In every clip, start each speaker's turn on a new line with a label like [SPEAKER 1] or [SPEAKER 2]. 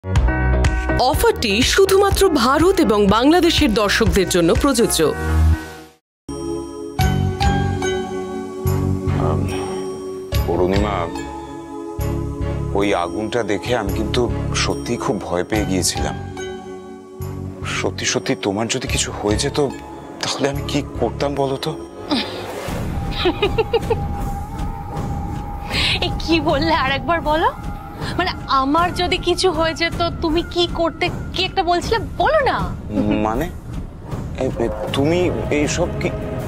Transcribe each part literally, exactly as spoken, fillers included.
[SPEAKER 1] অফারটি শুধুমাত্র ভারত এবং বাংলাদেশের দর্শকদের জন্য প্রযোজ্য।
[SPEAKER 2] অরুণিমা, ওই আগুনটা দেখে আমি কিন্তু সত্যি খুব ভয় পেয়ে গিয়েছিলাম। সত্যি সত্যি তোমার যদি কিছু হয়ে যেত তাহলে আমি কি করতাম বলো তো?
[SPEAKER 3] কি বললে আরেকবার বলো? মানে আমার যদি কিছু হয়ে যেত তুমি কি করতে, কি একটা বলছিলে বলো না।
[SPEAKER 2] মানে তুমি এইসব কি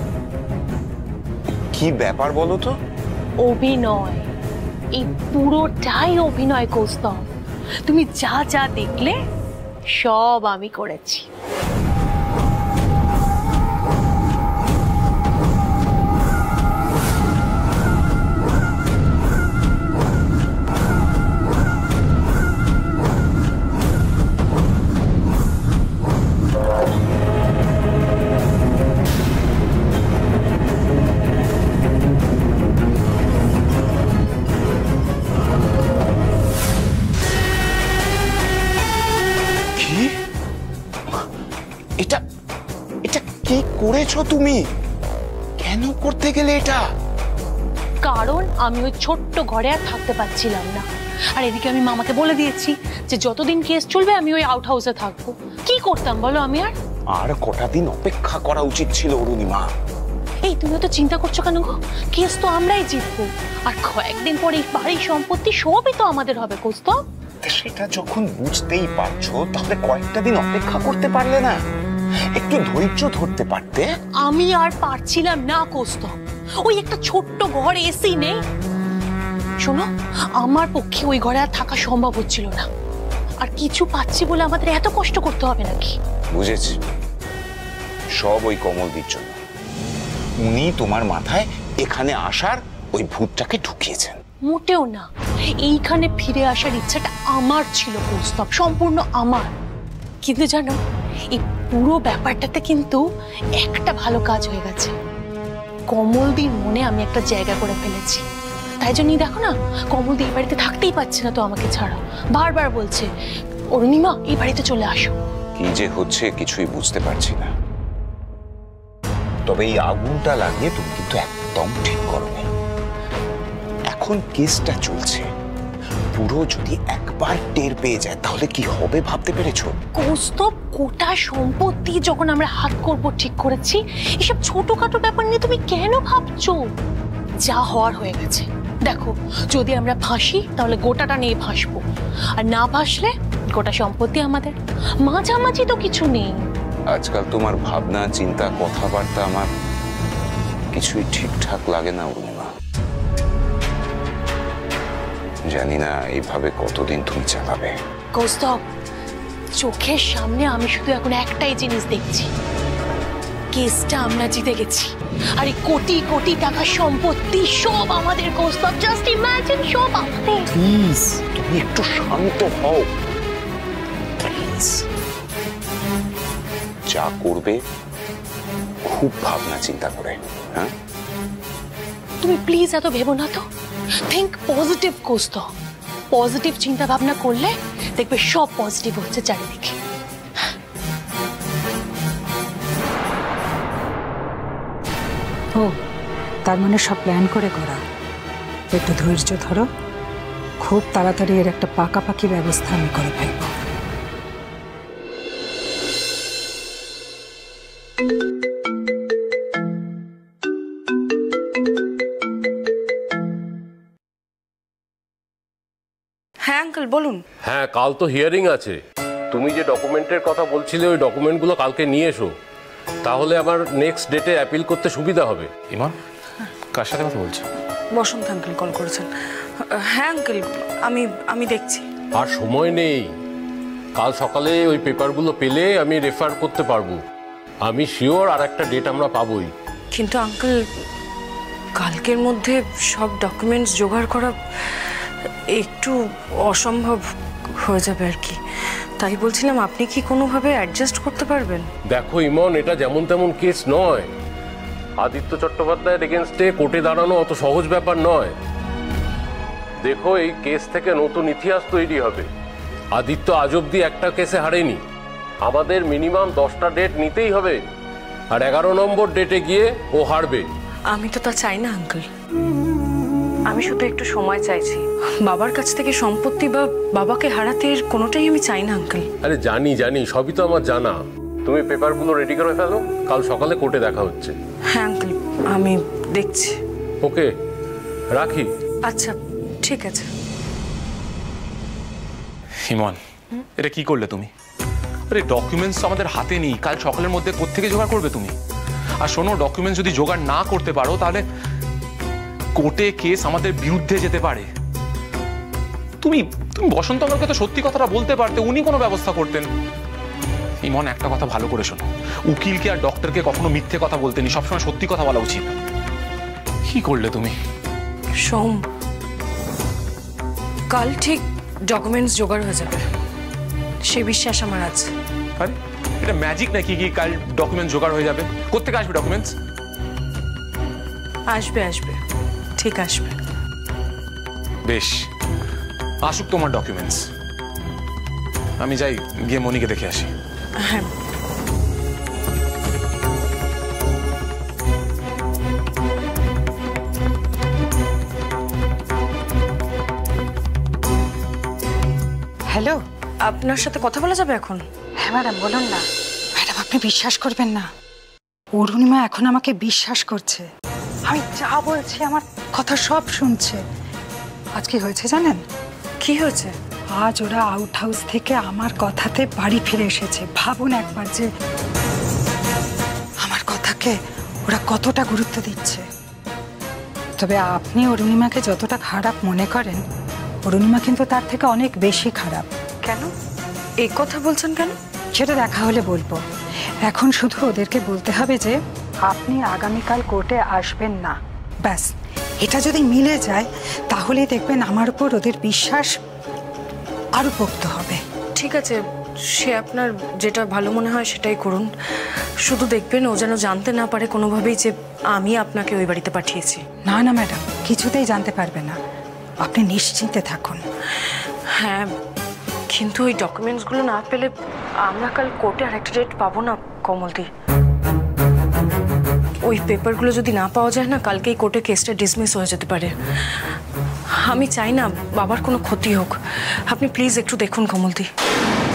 [SPEAKER 2] কি ব্যাপার বলো তো?
[SPEAKER 3] অভিনয়, এই পুরোটাই অভিনয় কৌস্তব। তুমি যা যা দেখলে সব আমি করেছি।
[SPEAKER 2] এটা এটা কি করেছো তুমি? কেন করতে গেলে এটা?
[SPEAKER 3] কারণ আমি ওই ছোট্ট ঘরে আর থাকতে পারছিলাম না। আর এদিকে আমি মামাকে বলে দিয়েছি যে যতদিন কেস চলবে আমি ওই আউট হাউসে থাকবো। কি করতাম বলো আমি? আর
[SPEAKER 2] আর কটা দিন অপেক্ষা করা উচিত ছিল অরুণিমা।
[SPEAKER 3] এই তুমি তো চিন্তা করছো কেন গো? কেস তো আমরাই জিতবো, আর কয়েকদিন পরে এই বাড়ির সম্পত্তি সবই তো আমাদের হবে কৌস্তব।
[SPEAKER 2] সেটা যখন বুঝতেই পারছো তাহলে কয়েকটা দিন অপেক্ষা করতে পারলে না? একটু ধৈর্য ধরতে পারতে।
[SPEAKER 3] আমি আর পারছিলাম না কৌস্তব। ওই একটা ছোট্ট ঘর, এসি নেই। শোনো, আমার পক্ষে ওই ঘরে আর থাকা সম্ভব হচ্ছিল না। আর কিছু পাচ্ছি বলে আমাদের এত কষ্ট করতে হবে নাকি?
[SPEAKER 2] বুঝেছি, সব ওই কমলদির জন্য। উনি তোমার মাথায় এখানে আসার ওই ভূতটাকে ঢুকিয়েছেন।
[SPEAKER 3] মোটেও না, এইখানে ফিরে আসার ইচ্ছাটা আমার ছিল কৌস্তব, সম্পূর্ণ আমার। কিন্তু জানো, এই পুরো ব্যাপারটাতে কিন্তু একটা ভালো কাজ হয়ে গেছে। কমলদির মনে আমি একটা জায়গা করে ফেলেছি। তাই জন্যই দেখো না, কমলদি এই বাড়িতে থাকতেই পারছে না তো আমাকে ছাড়া। বারবার বলছে, অরুণিমা এই বাড়িতে চলে আসো।
[SPEAKER 2] কি যে হচ্ছে কিছুই বুঝতে পারছি না। তবে এই আগুনটা লাগিয়ে তুমি কিন্তু একদম ঠিক করোনি। এখন কেসটা চলছে, পুরো যদি একবার টের পেয়ে যায় তাহলে কি হবে ভাবতে পেরেছো?
[SPEAKER 3] কৌস্তব, গোটা সম্পত্তি যখন আমরা হাত করব ঠিক করেছি, এসব ছোটখাটো ব্যাপার নিয়ে তুমি কেন ভাবছো? যা হওয়ার হয়ে গেছে। দেখো, যদি আমরা ফাঁসি তাহলে গোটাটা নিয়ে ফাঁসবো, আর না ফাঁসলে গোটা সম্পত্তি আমাদের। মাঝামাঝি তো কিছু নেই।
[SPEAKER 2] আজকাল তোমার ভাবনা, চিন্তা, কথাবার্তা আমার কিছুই ঠিকঠাক লাগে না অরুণিমা। জানি না এইভাবে কতদিন তুমি চালাবে।
[SPEAKER 3] কৌস্তব, চোখের সামনে আমি শুধু এখন একটাই জিনিস দেখছি, কেসটা আমরা জিতে গেছি, আর এই কোটি কোটি টাকা সম্পত্তি সব আমাদের। কৌস্তব, জাস্ট ইমাজিন, সব আমাদের।
[SPEAKER 2] প্লিজ তুমি একটু শান্ত হও প্লিজ। যা করবে খুব ভাবনা চিন্তা করে। হ্যাঁ,
[SPEAKER 3] তুমি প্লিজ এত ভেবো না তো। Think positive Kaustav. পজিটিভ চিন্তা ভাবনা করলে দেখবে সব পজিটিভ হচ্ছে চারিদিকে।
[SPEAKER 4] ও, তার মানে সব প্ল্যান করে করা। একটু ধৈর্য ধরো, খুব তাড়াতাড়ি এর একটা পাকাপাকি ব্যবস্থা আমি করে ফেলব।
[SPEAKER 5] হ্যাঁ আঙ্কেল বলুন।
[SPEAKER 6] হ্যাঁ, কাল তো হিয়ারিং আছে। তুমি যে ডকুমেন্টের কথা বলছিলে ওই ডকুমেন্টগুলো কালকে নিয়ে এসো, তাহলে আমার নেক্সট ডেটে অ্যাপিল করতে সুবিধা হবে।
[SPEAKER 7] ইমান, কার সাথে কথা বলছো?
[SPEAKER 5] বসন্ত আঙ্কেল কল করেছেন। হ্যাঁ আঙ্কেল, আমি আমি দেখছি।
[SPEAKER 6] আর সময় নেই, কাল সকালে ওই পেপারগুলো পেলে আমি রেফার করতে পারবো। আমি শিওর আর একটা ডেট আমরা পাবোই।
[SPEAKER 5] কিন্তু আঙ্কেল, কালকের মধ্যে সব ডকুমেন্টস জোগাড় করা একটু অসম্ভব হয়ে যাবে আর কি। তাই বলছিলাম, আপনি কি কোনোভাবে অ্যাডজাস্ট করতে পারবেন?
[SPEAKER 6] দেখো ইমন, এটা যেমন তেমন কেস নয়। আদিত্য চট্টোপাধ্যায়ের এগেনস্টে কোর্টে দাঁড়ানো অত সহজ ব্যাপার নয়। দেখো, এই কেস থেকে নতুন ইতিহাস তৈরি হবে। আদিত্য আজ অব্দি একটা কেসে হারেনি। আমাদের মিনিমাম দশটা ডেট নিতেই হবে, আর এগারো নম্বর ডেটে গিয়ে ও হারবে।
[SPEAKER 5] আমি তো তা চাই না আঙ্কেল, আমি শুধু একটু সময় চাইছি। বাবার কাছ থেকে সম্পত্তি বা বাবাকে হারাতে এর কোনোটাই আমি চাই না আঙ্কেল।
[SPEAKER 6] আরে জানি জানি, সবই তো আমার জানা। তুমি পেপারগুলো রেডি করে ফেলো, কাল সকালে কোর্টে দেখা হচ্ছে।
[SPEAKER 5] হ্যাঁ আঙ্কেল, আমি দেখছি।
[SPEAKER 6] ওকে, রাখি।
[SPEAKER 5] আচ্ছা ঠিক আছে।
[SPEAKER 7] ইমন, এটা কি করলে তুমি? আরে ডকুমেন্টস আমাদের হাতে নেই, কাল সকালের মধ্যে কোত্থেকে জোগাড় করবে তুমি? আর শোনো, ডকুমেন্টস যদি জোগাড় না করতে পারো তাহলে কোর্টে কেস আমাদের বিরুদ্ধে যেতে পারে। তুমি তুমি বসন্ত আমাকে তো সত্যি কথাটা বলতে পারতে, উনি কোনো ব্যবস্থা করতেন। ইমন, একটা কথা ভালো করে শোনো, উকিলকে আর ডক্টরকে কখনো মিথ্যে কথা বলতেনি, সবসময় সত্যি কথা বলা উচিত। কি করলে তুমি?
[SPEAKER 5] সোম, কাল ঠিক ডকুমেন্টস জোগাড় হয়ে যাবে, সে বিশ্বাস আমার আছে।
[SPEAKER 7] আরে এটা ম্যাজিক নাকি কি কাল ডকুমেন্টস জোগাড় হয়ে যাবে? কোত্থেকে আসবে ডকুমেন্টস?
[SPEAKER 5] আসবে আসবে, ঠিক আসবে।
[SPEAKER 7] বেশ, আসুক তোমার ডকুমেন্টস। আমি যাই, গিয়ে মনিকে দেখে আসি।
[SPEAKER 5] হ্যাঁ।
[SPEAKER 4] হ্যালো,
[SPEAKER 5] আপনার সাথে কথা বলা যাবে এখন?
[SPEAKER 4] হ্যাঁ ম্যাডাম, বলুন না। ম্যাডাম, আপনি বিশ্বাস করবেন না, অরুণিমা এখন আমাকে বিশ্বাস করছে। আমি যা বলছি আমার কথা সব শুনছে। আজ কি হয়েছে জানেন?
[SPEAKER 5] কি হয়েছে?
[SPEAKER 4] আজ ওরা আউট হাউস থেকে আমার কথাতে বাড়ি ফিরে এসেছে। ভাবুন একবার যে আমার কথাকে ওরা কতটা গুরুত্ব দিচ্ছে। তবে আপনি অরুণিমাকে যতটা খারাপ মনে করেন, অরুণিমা কিন্তু তার থেকে অনেক বেশি খারাপ।
[SPEAKER 5] কেন এই কথা বলছেন কেন?
[SPEAKER 4] সেটা দেখা হলে বলবো। এখন শুধু ওদেরকে বলতে হবে যে আপনি আগামীকাল কোর্টে আসবেন না, ব্যাস। এটা যদি মিলে যায় তাহলেই দেখবেন আমার উপর ওদের বিশ্বাস আরো পোক্ত হবে।
[SPEAKER 5] ঠিক আছে, সে আপনার যেটা ভালো মনে হয় সেটাই করুন। শুধু দেখবেন ও যেন জানতে না পারে কোনোভাবেই যে আমি আপনাকে ওই বাড়িতে পাঠিয়েছি।
[SPEAKER 4] না না ম্যাডাম, কিছুতেই জানতে পারবে না, আপনি নিশ্চিন্তে থাকুন।
[SPEAKER 5] হ্যাঁ, কিন্তু ওই ডকুমেন্টসগুলো না পেলে আমরা কাল কোর্টে আরেকটা ডেট পাবো না কমলদি। ওই পেপারগুলো যদি না পাওয়া যায় না, কালকেই কোর্টে কেসটা ডিসমিস হয়ে যেতে পারে। আমি চাই না বাবার কোনো ক্ষতি হোক। আপনি প্লিজ একটু দেখুন কমলদি।